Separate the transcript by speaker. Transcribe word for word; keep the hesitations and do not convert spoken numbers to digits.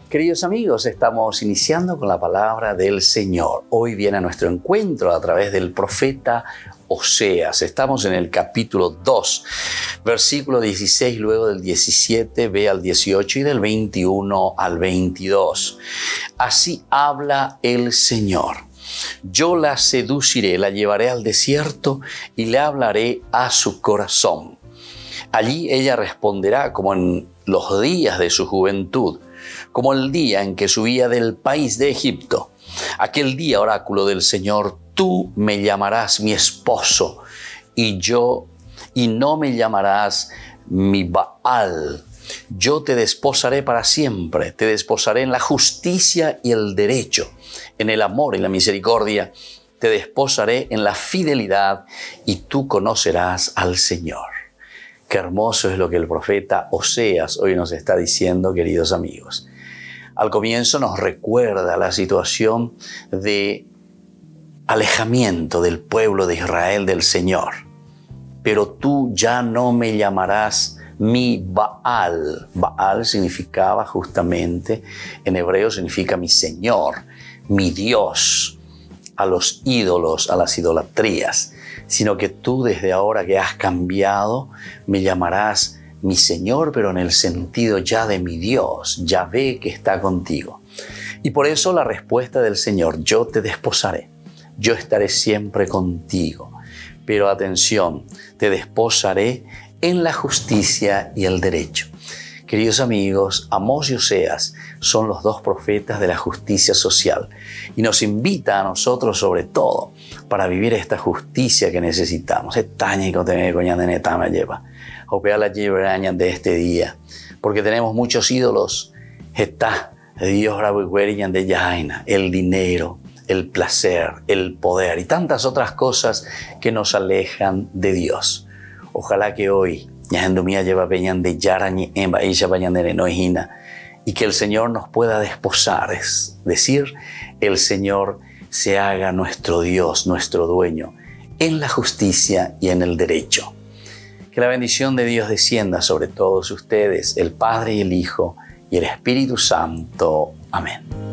Speaker 1: Queridos amigos, estamos iniciando con la palabra del Señor. Hoy viene a nuestro encuentro a través del profeta Oseas. Estamos en el capítulo dos, versículo dieciséis, luego del diecisiete, ve al dieciocho y del veintiuno al veintidós. Así habla el Señor. Yo la seduciré, la llevaré al desierto y le hablaré a su corazón. Allí ella responderá como en los días de su juventud, como el día en que subía del país de Egipto. Aquel día, oráculo del Señor, tú me llamarás mi esposo y yo, y no me llamarás mi Baal. Yo te desposaré para siempre, te desposaré en la justicia y el derecho, en el amor y la misericordia, te desposaré en la fidelidad y tú conocerás al Señor. Qué hermoso es lo que el profeta Oseas hoy nos está diciendo, queridos amigos. Al comienzo nos recuerda la situación de alejamiento del pueblo de Israel del Señor. Pero tú ya no me llamarás mi Baal. Baal significaba justamente, en hebreo significa mi Señor, mi Dios, a los ídolos, a las idolatrías, sino que tú desde ahora que has cambiado, me llamarás mi Señor, pero en el sentido ya de mi Dios, Yahvé que está contigo. Y por eso la respuesta del Señor, yo te desposaré, yo estaré siempre contigo. Pero atención, te desposaré en la justicia y el derecho. Queridos amigos, Amós y Oseas son los dos profetas de la justicia social y nos invita a nosotros sobre todo para vivir esta justicia que necesitamos. Estañico tener coña de neta me lleva. Opea la lleveraña de este día, porque tenemos muchos ídolos. Está Dios rabuigueriñan de Yahaina, el dinero, el placer, el poder y tantas otras cosas que nos alejan de Dios. Ojalá que hoy Yahendumía lleva peñan de Yarañi emba ella vayan de Noijina y que el Señor nos pueda desposar, es decir, el Señor se haga nuestro Dios, nuestro dueño, en la justicia y en el derecho. Que la bendición de Dios descienda sobre todos ustedes, el Padre y el Hijo y el Espíritu Santo. Amén.